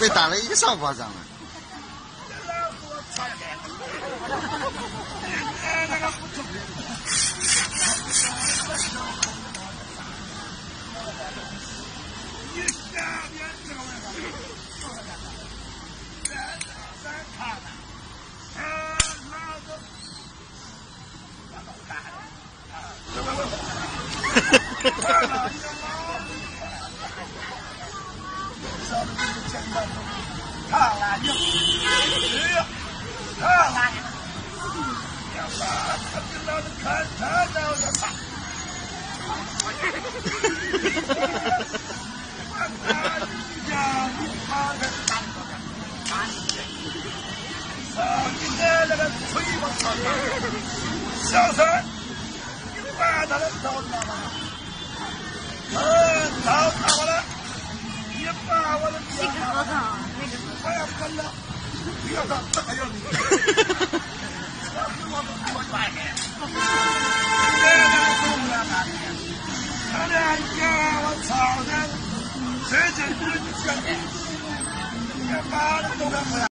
被打了一个上巴掌了。 小三，你把他的找到了，找到我了，你把我的这个好看，那个我要跟了，不要到这个样子，我外面，他俩家我操的，谁真是这个，你把他都干不了。